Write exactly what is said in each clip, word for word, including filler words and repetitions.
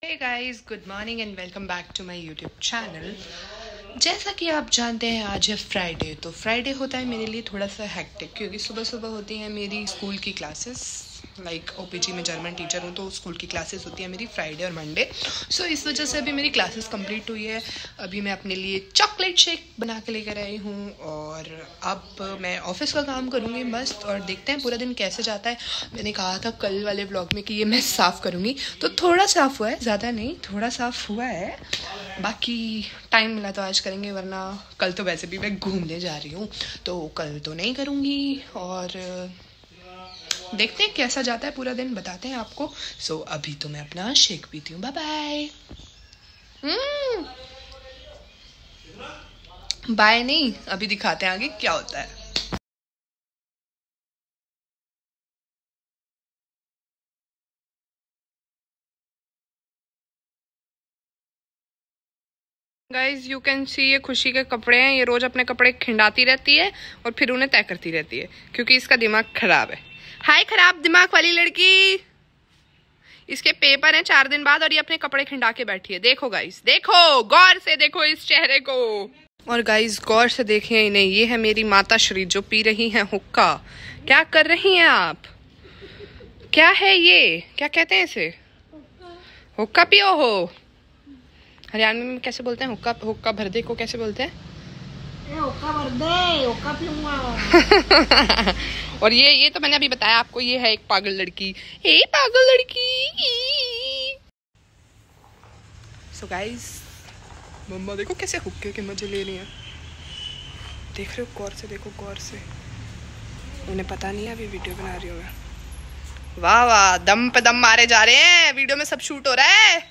Hey guys, good morning and welcome back to my YouTube channel. जैसा कि आप जानते हैं आज है फ्राइडे। तो फ्राइडे होता है मेरे लिए थोड़ा सा हेक्टिक, क्योंकि सुबह सुबह होती हैं मेरी स्कूल की क्लासेस। लाइक ओपीजी में जर्मन टीचर हूँ तो स्कूल की क्लासेस होती है मेरी फ्राइडे और मंडे। सो इस वजह से अभी मेरी क्लासेस कंप्लीट हुई है। अभी मैं अपने लिए चॉकलेट शेक बना के लेकर आई हूँ और अब मैं ऑफिस का काम करूँगी मस्त, और देखते हैं पूरा दिन कैसे जाता है। मैंने कहा था कल वाले व्लॉग में कि ये मैं साफ़ करूँगी, तो थोड़ा साफ़ हुआ है, ज़्यादा नहीं, थोड़ा साफ़ हुआ है। बाकी टाइम मिला तो आज करेंगे, वरना कल तो वैसे भी मैं घूमने जा रही हूँ तो कल तो नहीं करूँगी। और देखते हैं कैसा जाता है पूरा दिन, बताते हैं आपको। सो so, अभी तो मैं अपना शेक पीती हूँ। Bye bye. बाय नहीं, अभी दिखाते हैं आगे क्या होता है। गाइज यू कैन सी, ये खुशी के कपड़े हैं। ये रोज अपने कपड़े खिंडाती रहती है और फिर उन्हें तय करती रहती है, क्योंकि इसका दिमाग खराब है। हाय खराब दिमाग वाली लड़की। इसके पेपर हैं चार दिन बाद और ये अपने कपड़े खिंडा के बैठी है। देखो गाइज, देखो गौर से देखो इस चेहरे को। और गाइज गौर से देखें इन्हें, ये है मेरी माता श्री जो पी रही हैं हुक्का। क्या कर रही हैं आप? क्या है ये, क्या कहते हैं इसे? हुक्का पियो हो। हरियाणवी में कैसे बोलते हैं? हुक्का हुक्का भरदे को कैसे बोलते हैं? हुक्का भरदे, हुक्का पीऊंगा। और ये ये तो मैंने अभी बताया आपको, ये है एक पागल लड़की। ए पागल लड़की। सो गाइस, मम्मा देखो कैसे हुक्के के मजे ले रही हैं। देख रहे हो? गौर से देखो, गौर से। उन्हें पता नहीं है अभी वीडियो बना रही हूँ मैं। वाह वाह, दम पे दम मारे जा रहे हैं। वीडियो में सब शूट हो रहा है।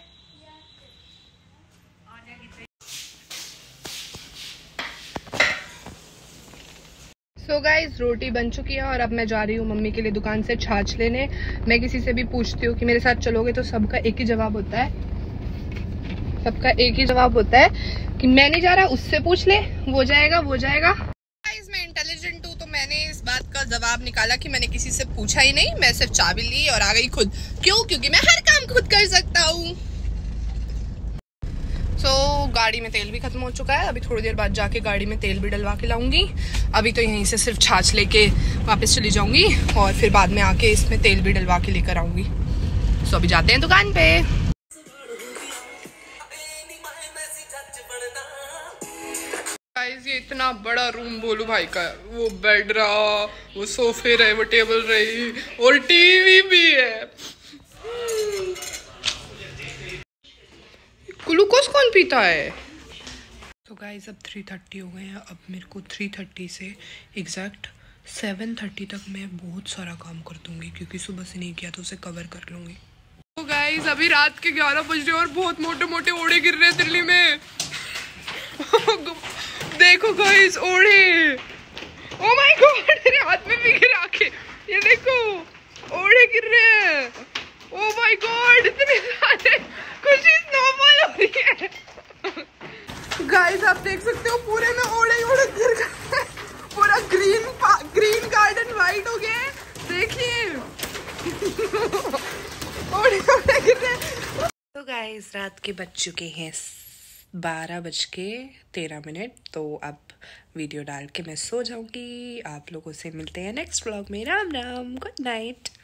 सो गाइज, रोटी बन चुकी है और अब मैं जा रही हूँ मम्मी के लिए दुकान से छाछ लेने। मैं किसी से भी पूछती हूँ कि मेरे साथ चलोगे, तो सबका एक ही जवाब होता है, सबका एक ही जवाब होता है कि मैं नहीं जा रहा, उससे पूछ ले, वो जाएगा वो जाएगा। गाइज मैं इंटेलिजेंट हूँ, तो मैंने इस बात का जवाब निकाला कि मैंने किसी से पूछा ही नहीं, मैं सिर्फ चाबी ली और आ गई खुद। क्यों? क्योंकि मैं हर काम खुद कर सकता हूँ। तो so, गाड़ी में तेल भी खत्म हो चुका है। अभी थोड़ी देर बाद जाके गाड़ी में तेल भी डलवा के लाऊंगी। अभी तो यहीं से सिर्फ छाछ लेके वापस चली जाऊंगी और फिर बाद में आके इसमें तेल भी डलवा के लेकर आऊंगी। सो so, अभी जाते हैं दुकान पे। गाइस ये इतना बड़ा रूम भोलू भाई का है। वो बेड रहा, वो सोफे रहे, वो टेबल रही और टीवी भी है। ग्लूकोज कौन पीता है? तो गाइस अब थ्री थर्टी हो गए हैं। अब मेरे को थ्री थर्टी से एग्जैक्ट सेवन थर्टी तक मैं बहुत सारा काम कर दूंगी, क्योंकि सुबह से नहीं किया तो उसे कवर कर लूंगी। तो गाइस अभी रात के ग्यारह बज रहे और बहुत मोटे मोटे ओढ़े गिर रहे हैं दिल्ली में। देखो गाइस ओढ़े, ओ माय गॉड, मेरे हाथ में भी गिरा के, ये देखो ओढ़े गिर रहे हैं। ओ माय गॉड, इतने सारे। खुशी स्नोफॉल हो रही है। गाइस आप देख सकते हो पूरे में ओढ़े ओढ़े गिर गए। पूरा ग्रीन ग्रीन गार्डन वाइट हो गया है, देखिए। ओढ़े ओढ़े गिर रहे। तो गाइस रात के बज चुके हैं बारह बज के तेरह मिनट। तो अब वीडियो डाल के मैं सो जाऊंगी। आप लोगों से मिलते हैं नेक्स्ट व्लॉग में। Ram Ram, good night.